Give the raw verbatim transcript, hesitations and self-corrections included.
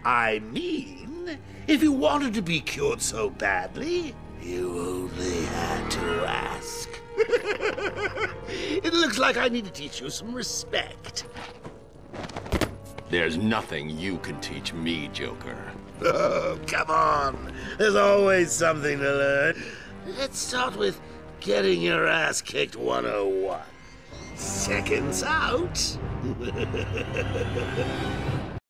I mean, if you wanted to be cured so badly, you only had to ask. It looks like I need to teach you some respect. There's nothing you can teach me, Joker. Oh, come on. There's always something to learn. Let's start with getting your ass kicked one oh one. Seconds out.